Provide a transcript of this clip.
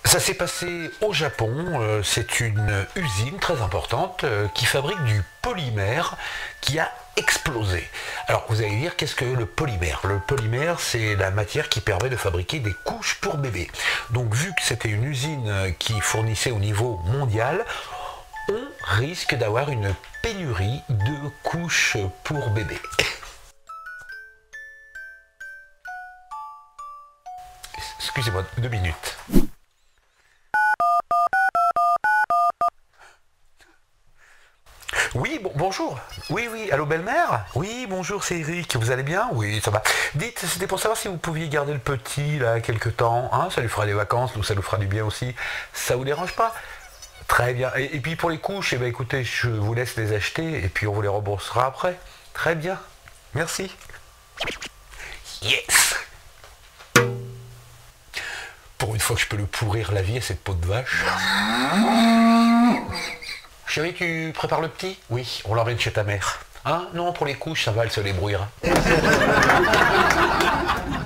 Ça s'est passé au Japon, c'est une usine très importante qui fabrique du polymère qui a explosé. Alors vous allez dire qu'est-ce que le polymère? Le polymère, c'est la matière qui permet de fabriquer des couches pour bébés. Donc vu que c'était une usine qui fournissait au niveau mondial, on risque d'avoir une pénurie de couches pour bébés. Excusez-moi, 2 minutes. Oui, bonjour. Oui, oui, allô belle-mère? Oui, bonjour, c'est Eric. Vous allez bien? Oui, ça va. Dites, c'était pour savoir si vous pouviez garder le petit, là, quelque temps. Hein, ça lui fera des vacances, nous, ça nous fera du bien aussi. Ça vous dérange pas? Très bien. Et puis pour les couches, eh ben, écoutez, je vous laisse les acheter et puis on vous les remboursera après. Très bien. Merci. Yes! Pour une fois que je peux le pourrir la vie à cette peau de vache. Chérie, tu prépares le petit? Oui, on l'emmène chez ta mère. Hein? Non, pour les couches, ça va, elle se débrouillera.